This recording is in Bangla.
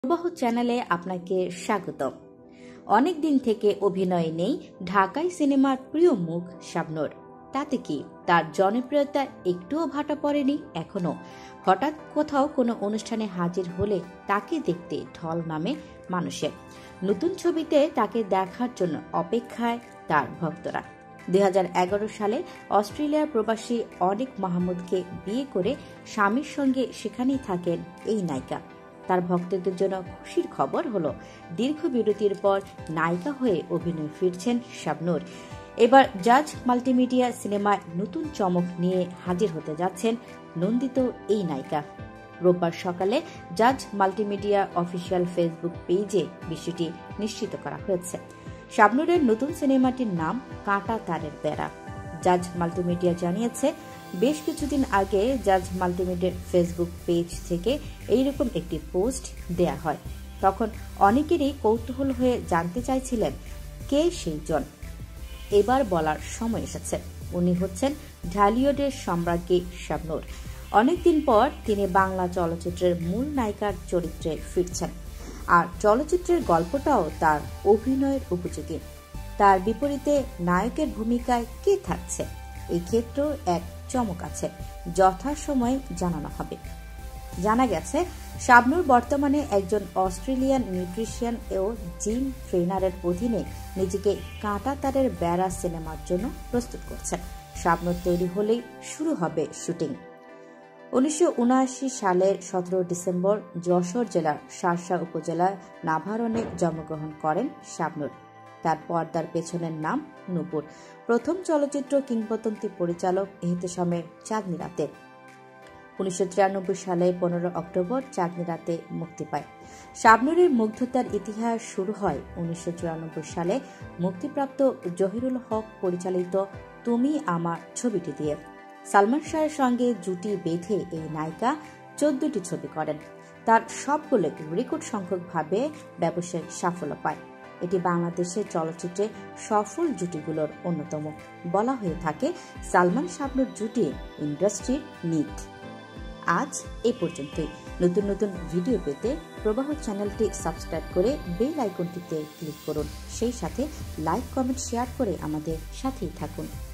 প্রবাহ চ্যানেলে আপনাকে স্বাগতম। অনেক দিন থেকে অভিনয় নেই ঢাকাই সিনেমার প্রিয় মুখ শাবনূর। তাতে কি তার জনপ্রিয়তা একটুও ভাটা পড়েনি এখনো? হঠাৎ কোথাও কোনো অনুষ্ঠানে হাজির হলে তাকে দেখতে ঢল নামে মানুষের। নতুন ছবিতে তাকে দেখার জন্য অপেক্ষায় তার ভক্তরা। 2011 সালে অস্ট্রেলিয়ার প্রবাসী অনিক মাহমুদকে বিয়ে করে স্বামীর সঙ্গে সেখানেই থাকেন এই নায়িকা। তার ভক্তদের জন্য খুশির খবর হলো দীর্ঘ বিরতির পর নায়িকা হয়ে অভিনয় ফিরছেন শাবনূর। এবার জাজ মাল্টিমিডিয়া সিনেমায় নতুন চমক নিয়ে হাজির হতে যাচ্ছেন নন্দিত এই নায়িকা। রোববার সকালে জাজ মাল্টিমিডিয়া অফিসিয়াল ফেসবুক পেজে বিষয়টি নিশ্চিত করা হয়েছে। শাবনূরের নতুন সিনেমাটির নাম কাঁটা তারের বেড়া। জাজ মাল্টিমিডিয়া জানিয়েছে, বেশ কিছুদিন আগে জাজ মাল্টিমিডিয়ার ফেসবুক পেজ থেকে এইরকম একটি পোস্ট দেয়া হয়। তখন অনেকেরই কৌতূহল হয়ে জানতে চাইছিলেন কে সেই জন। এবার বলার সময় এসেছে, উনি হচ্ছেন ঢালিউডের সম্রাজ্ঞী শাবনূর। অনেকদিন পর তিনি বাংলা চলচ্চিত্রের মূল নায়িকার চরিত্রে ফিরছেন, আর চলচ্চিত্রের গল্পটাও তার অভিনয়ের উপযোগী। তার বিপরীতে নায়কের ভূমিকায় কে থাকছে এই ক্ষেত্রেও এক চমক আছে, যথাসময়ে জানানো হবে। জানা গেছে, শাবনূর বর্তমানে একজন অস্ট্রেলিয়ান নিউট্রিশন ও জিম ট্রেনারের অধীনে নিজেকে কাঁটা তারের বেড়া সিনেমার জন্য প্রস্তুত করছেন। শাবনূর তৈরি হলেই শুরু হবে শুটিং। 1979 সালের 17 ডিসেম্বর যশোর জেলার শার্শা উপজেলার নাভারণে জন্মগ্রহণ করেন শাবনূর। তার পর্দার পেছনের নাম নূপুর। প্রথম চলচ্চিত্র কিংবদন্তি পরিচালক এহতেশামের চাঁদনি রাতে 1993 সালে 15 অক্টোবর চাঁদনি রাতে মুক্তি পায়। শাবনূরের মুগ্ধতার ইতিহাস শুরু হয় 1994 সালে মুক্তিপ্রাপ্ত জহিরুল হক পরিচালিত তুমি আমার ছবিটি দিয়ে। সালমান শাহের সঙ্গে জুটি বেঁধে এই নায়িকা 14টি ছবি করেন। তার সবগুলো রেকর্ড সংখ্যকভাবে ব্যবসায়িক সাফল্য পায়। এটি বাংলাদেশের চলচ্চিত্রে সফল জুটিগুলোর অন্যতম। বলা হয়ে থাকে সালমান শাবনূর জুটি ইন্ডাস্ট্রির নিট। আজ এই পর্যন্তই। নতুন নতুন ভিডিও পেতে প্রবাহ চ্যানেলটি সাবস্ক্রাইব করে বেল আইকনটিতে ক্লিক করুন। সেই সাথে লাইক, কমেন্ট, শেয়ার করে আমাদের সাথেই থাকুন।